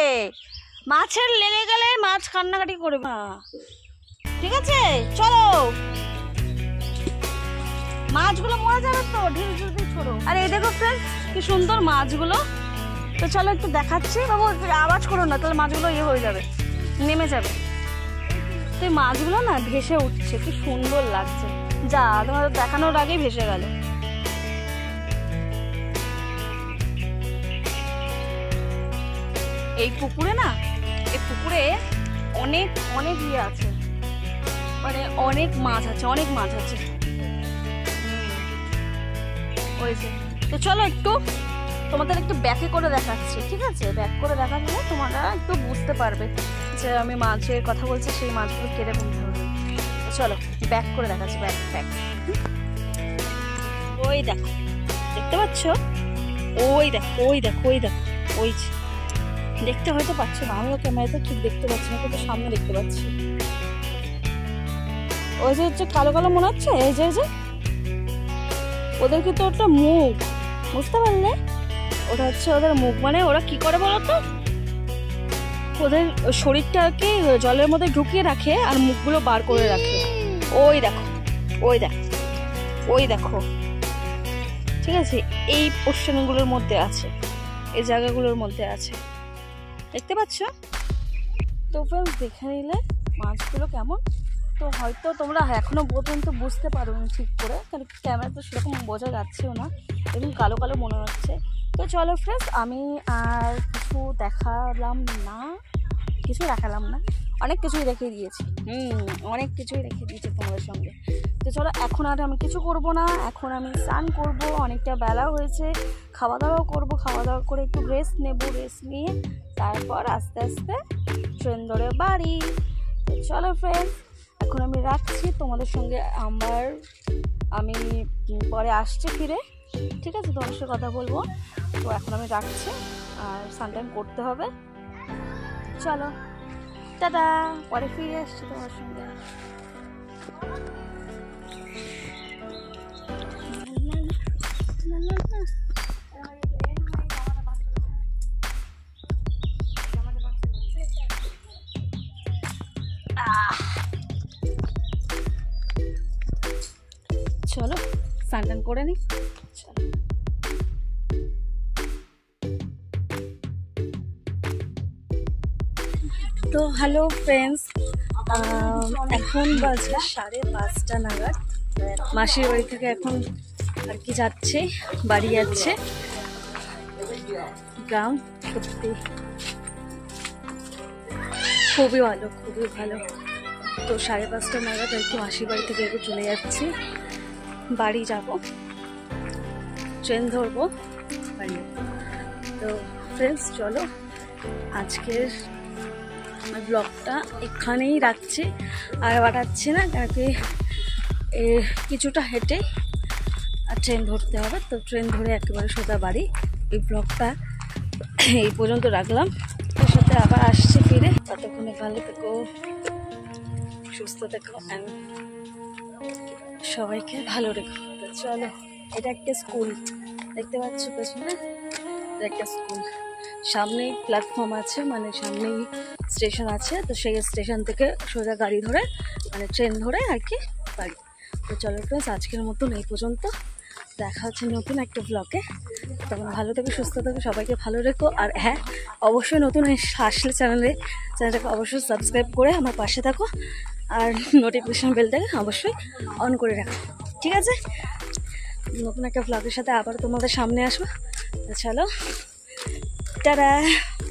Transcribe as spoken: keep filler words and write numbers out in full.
মাছের লেগে গেলে মাছ কান্নাকাটি করবে না, ঠিক আছে? চলো, মাছগুলো মরে যাবে তো, ঢিল ঢিল দিয়ে ছোড়ো। আর এই দেখো ফ্রেন্ডস কি সুন্দর মাছগুলো। তো চলো একটু দেখাচ্ছি। বাবু আওয়াজ করো না, তাহলে মাছগুলো ইয়ে হয়ে যাবে, নেমে যাবে। তো এই মাছগুলো না ভেসে উঠছে, কি সুন্দর লাগছে। যা তোমাদের দেখানোর আগেই ভেসে গেল। এই পুকুরে না, এই পুকুরে অনেক অনেক ইয়ে আছে, মানে অনেক মাছ আছে, অনেক মাছ আছে। তো চলো একটু তোমাদের একটু ব্যাকে করে দেখাচ্ছি, ঠিক আছে? ব্যাক করে দেখালে তোমরা একটু বুঝতে পারবে যে আমি মাছের কথা বলছি, সেই মাছগুলো কিরকম ধরনের। চলো ব্যাক করে দেখাচ্ছি, ব্যাক ব্যাক। ওই দেখো, দেখতে পাচ্ছ? ওই দেখো, ওই দেখো, ওই দেখো, ওই দেখতে হয়তো পাচ্ছ না, আমিও ক্যামেরাতে ঠিক দেখতে পাচ্ছি না, কিন্তু সামনে দেখতে পাচ্ছি। ওই যে হচ্ছে কালো কালো মনে হচ্ছে, এই যে এই যে ওদের কিন্তু ওটা মুখ, বুঝতে পারলে? ওটা হচ্ছে ওদের মুখ। মানে ওরা কি করে বলতো, ওদের শরীরটাকে জলের মধ্যে ঢুকিয়ে রাখে আর মুখগুলো বার করে রাখে। ওই দেখো, ওই দেখো, ওই দেখো, ঠিক আছে? এই পোর্শনগুলোর মধ্যে আছে, এই জায়গাগুলোর মধ্যে আছে, দেখতে পাচ্ছ? তো ফ্রেন্ডস দেখে নিলে মাছগুলো কেমন। তো হয়তো তোমরা এখনো পর্যন্ত বুঝতে পারো না ঠিক করে, কারণ ক্যামেরা তো সেরকম বোঝা যাচ্ছেও না, এরকম কালো কালো মনে হচ্ছে। তো চলো ফ্রেন্ডস, আমি আর কিছু দেখালাম না, কিছু দেখালাম না, অনেক কিছুই রেখে দিয়েছি। হুম অনেক কিছুই রেখে দিয়েছি তোমাদের সঙ্গে। তো চলো এখন আর আমি কিছু করব না, এখন আমি স্নান করব, অনেকটা বেলা হয়েছে, খাওয়া দাওয়াও করব, খাওয়া দাওয়া করে একটু রেস্ট নেব, রেস্ট নিয়ে তারপর আস্তে আস্তে ট্রেন ধরে বাড়ি। তো চলো ফ্রেন্ডস, এখন আমি রাখছি, তোমাদের সঙ্গে আমার আমি পরে আসছি ফিরে, ঠিক আছে? তোমার সঙ্গে কথা বলবো। তো এখন আমি রাখছি, আর সানটাইম করতে হবে। চলো টাটা, পরে ফিরে আসছি তোমার সঙ্গে। চলো স্নান করে নি। তো হ্যালো ফ্রেন্ডস, এখন বাজে সাড়ে পাঁচটা নাগাদ। মাসির বাড়ি থেকে এখন আর কি যাচ্ছে, বাড়ি যাচ্ছে। গ্রাম সত্যি খুবই ভালো, খুবই ভালো। তো সাড়ে পাঁচটা নাগাদ আর কি মাসির বাড়ি থেকে একটু চলে যাচ্ছি, বাড়ি যাব, ট্রেন ধরবো বাড়ি। তো ফ্রেন্ডস চলো আজকের ব্লগটা এখানেই রাখছি, আর বাড়াচ্ছি না, কারণ কি কিছুটা হেঁটে আর ট্রেন ধরতে হবে। তো ট্রেন ধরে একেবারে সোজা বাড়ি। এই ব্লগটা এই পর্যন্ত রাখলাম, এর সাথে আবার আসছি ফিরে। ততক্ষণে ভালো থেকো, সুস্থ থেকো, অ্যান্ড সবাইকে ভালো রেখো। তো চলো, এটা একটা স্কুল দেখতে পাচ্ছ পেছনে, এটা একটা স্কুল। সামনেই প্ল্যাটফর্ম আছে, মানে সামনেই স্টেশন আছে। তো সেই স্টেশন থেকে সোজা গাড়ি ধরে, মানে ট্রেন ধরে আর কি বাড়ি। তো চলো ফ্রেন্ডস, আজকের মতন এই পর্যন্ত, দেখা হচ্ছে নতুন একটা ব্লগে। তখন ভালো থেকো, সুস্থ থেকো, সবাইকে ভালো রেখো। আর হ্যাঁ, অবশ্যই নতুন আসলে চ্যানেলে চ্যানেলটাকে অবশ্যই সাবস্ক্রাইব করে আমার পাশে থাকো, আর নোটিফিকেশান বেলটাকে অবশ্যই অন করে রাখো, ঠিক আছে? নতুন একটা ব্লগের সাথে আবার তোমাদের সামনে আসবো। তো চলো টাটা।